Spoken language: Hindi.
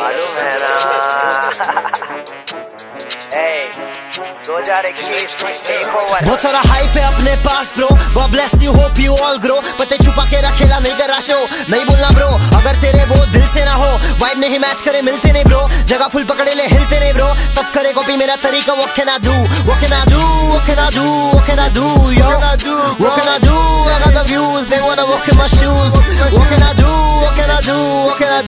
मालूम है ना। बहुत सारा हाइप है अपने पास bro, God bless you, hope you all grow। पते छुपा के रखेला नहीं करा शो, नहीं बोलना ब्रो अगर तेरे वो दिल से ना हो। वाइब नहीं मैच करे मिलते नहीं ब्रो, जगह फुल पकड़े ले हिलते नहीं ब्रो। सब करे कॉपी मेरा तरीका, what can I do, what can I do, what can I do, what can I do, yo, what can I do, I got the views, they wanna walk in my shoes, what can I do, what can I do,